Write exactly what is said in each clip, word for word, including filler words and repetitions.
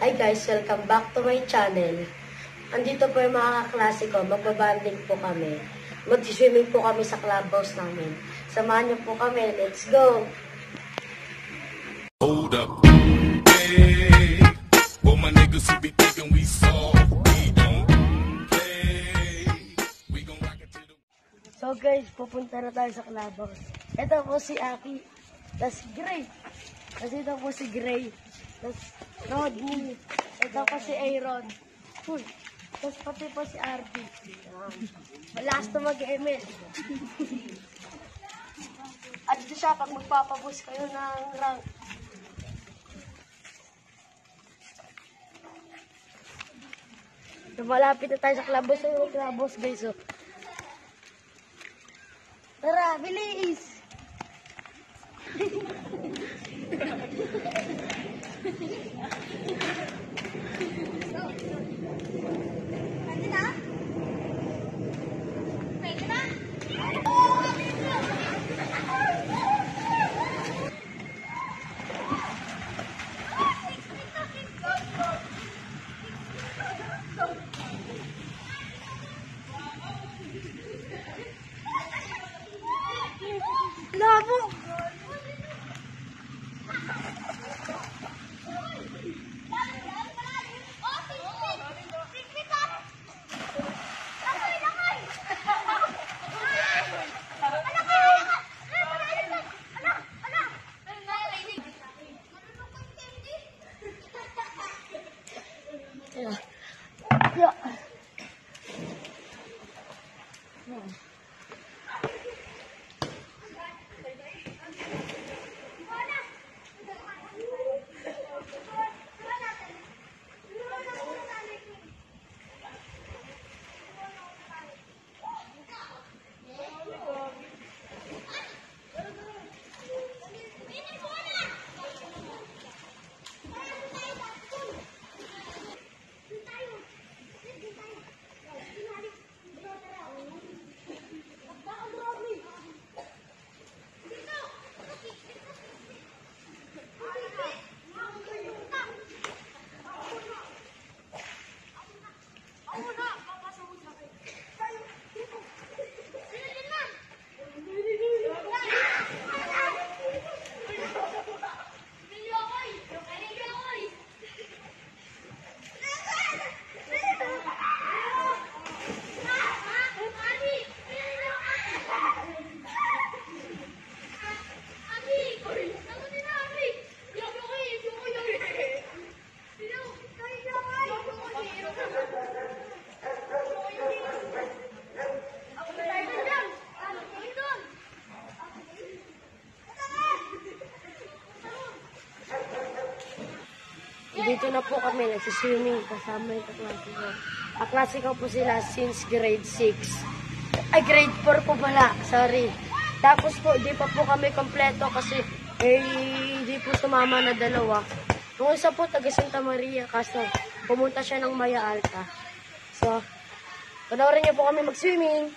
Hi guys, welcome back to my channel. Andito po yung mga kaklase ko, magbabanding po kami. Mag-swimming po kami sa clubhouse namin. Samahan niyo po kami, let's go! Hold up, hey, well my niggas who be thinking we soft, we don't play, we gon' rock it to the... So guys, pupunta na tayo sa clubhouse. Ito po si Aki, tas Gray. Tapos ito po si Gray. Tapos Rodney. Ito po si Aaron. Uy. Tapos pati po si R D. Malakas na mag-M L. At ito siya pag magpapabus kayo ng rank. So, malapit na tayo sa clubhouse. Sa clubhouse guys. Oh. Tara, bilis! Pwede na? Pwede na? Labo! Yeah. Yeah. Yeah. Dito na po kami, nagsiswimming kasama yung kaklase ko. Kaklase ko po sila since grade six. Ay, grade four po pala, sorry. Tapos po, di pa po kami kompleto kasi eh, hindi po sumama na dalawa. Yung isa po, taga Santa Maria, kaso pumunta siya ng Maya Alta. So, panoorin niyo po kami mag-swimming.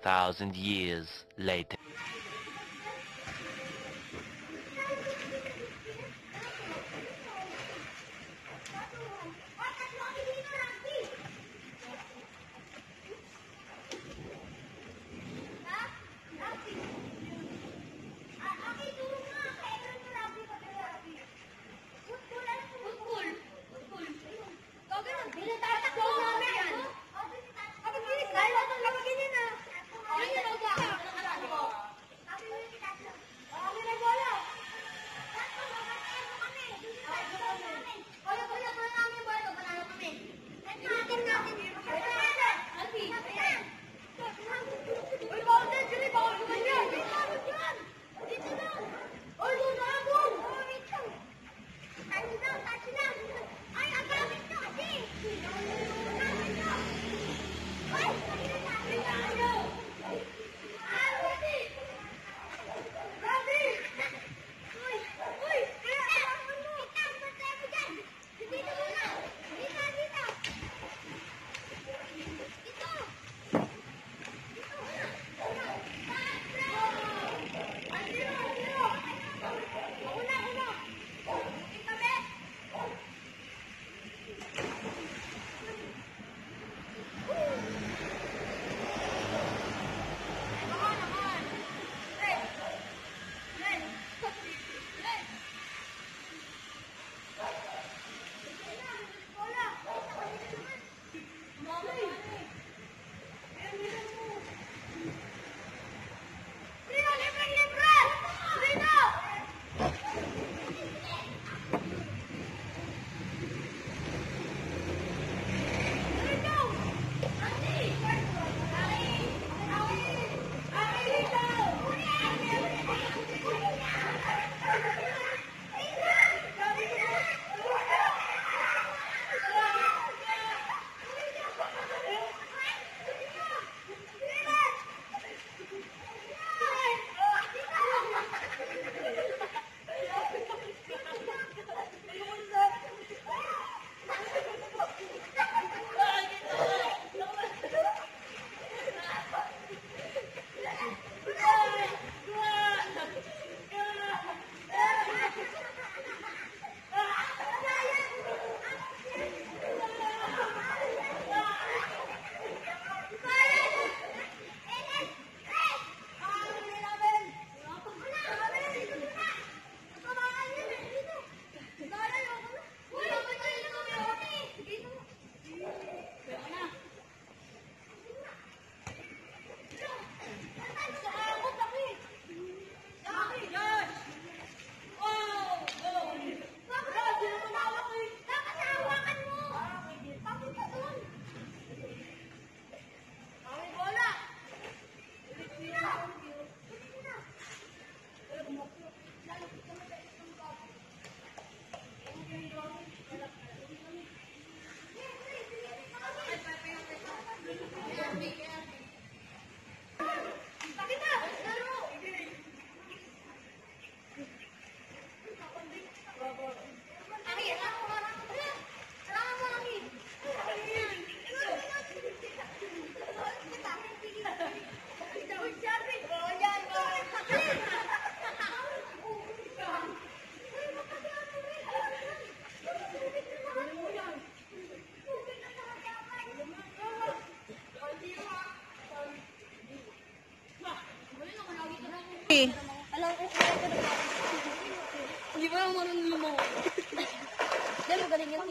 thousand years later. Hindi ba ako marunong lumaw? Hindi, magaling yan.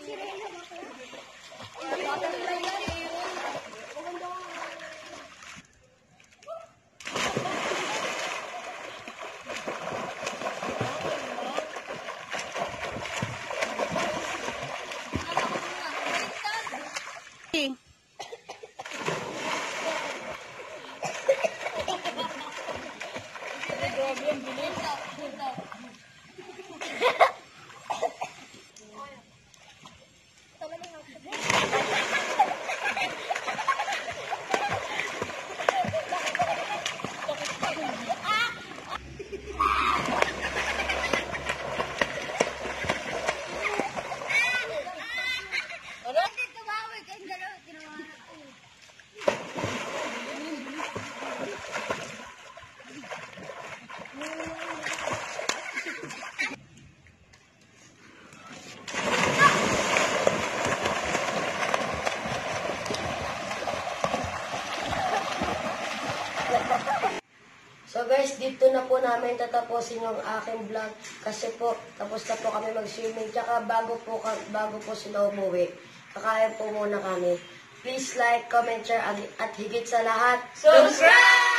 dito na po namin tatapusin yung aking vlog kasi po tapos na po kami mag-swimming. Tsaka bago po, ka- bago po sila umuwi, kakain po muna kami. Please like, comment, share, at higit sa lahat, subscribe!